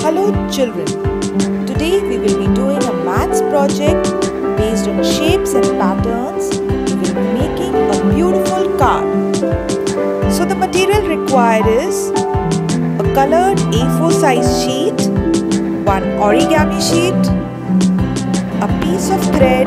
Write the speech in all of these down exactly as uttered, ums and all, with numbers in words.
Hello children, today we will be doing a maths project based on shapes and patterns. We will be making a beautiful card. So the material required is a colored A four size sheet, one origami sheet, a piece of thread,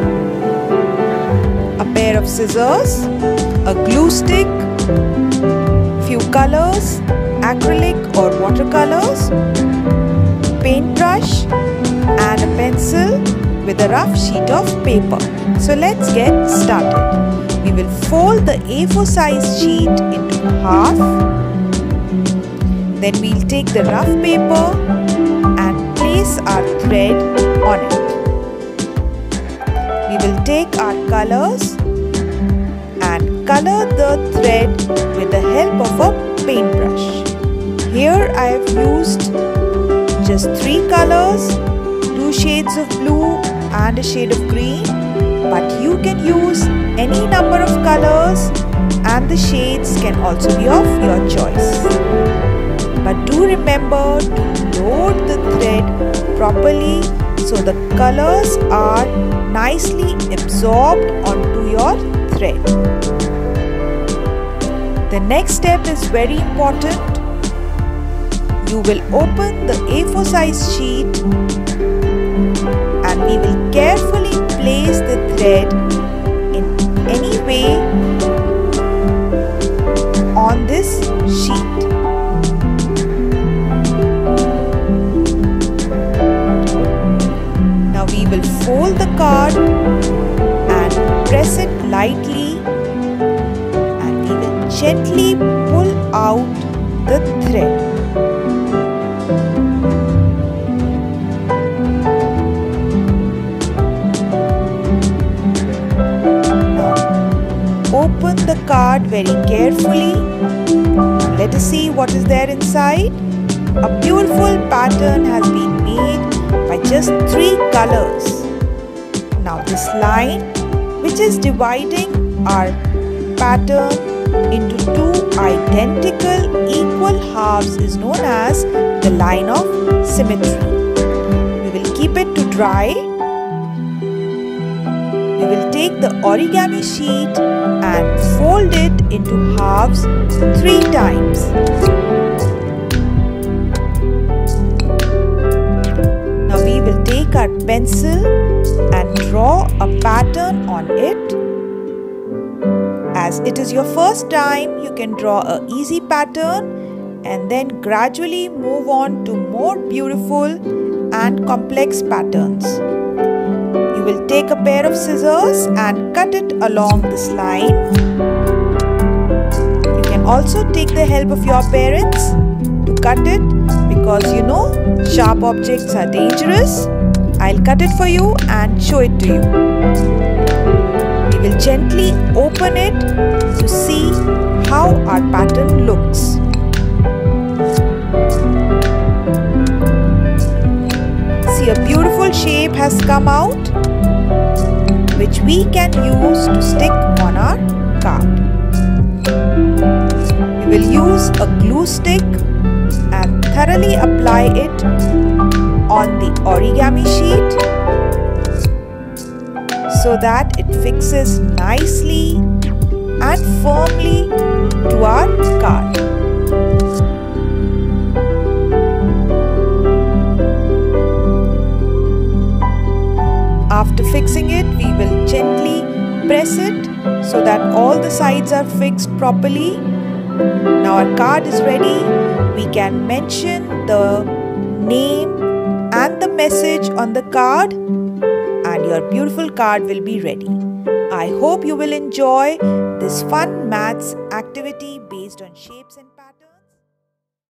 a pair of scissors, a glue stick, few colors, acrylic or watercolors, paintbrush and a pencil with a rough sheet of paper. So let's get started. We will fold the A four size sheet into half. Then we'll take the rough paper and place our thread on it. We will take our colors and color the thread with the help of a paintbrush. Here I have used just three colors, two shades of blue and a shade of green, but you can use any number of colors and the shades can also be of your choice. But do remember to load the thread properly so the colors are nicely absorbed onto your thread. The next step is very important. You will open the A four size sheet and we will carefully place the thread in any way on this sheet. Now we will fold the card and press it lightly and we will gently pull out the thread. Open the card very carefully. Let us see what is there inside. A beautiful pattern has been made by just three colors. Now this line, which is dividing our pattern into two identical equal halves, is known as the line of symmetry. We will keep it to dry. We will take the origami sheet and fold it into halves three times. Now we will take our pencil and draw a pattern on it. As it is your first time, you can draw an easy pattern and then gradually move on to more beautiful and complex patterns. You will take a pair of scissors and cut it along this line. You can also take the help of your parents to cut it because you know sharp objects are dangerous. I'll cut it for you and show it to you. We will gently open it to see how our pattern looks. See, a beautiful shape has come out, which we can use to stick on our card. We will use a glue stick and thoroughly apply it on the origami sheet so that it fixes nicely and firmly to our card. After fixing it, we will gently press it so that all the sides are fixed properly. Now our card is ready. We can mention the name and the message on the card and your beautiful card will be ready. I hope you will enjoy this fun maths activity based on shapes and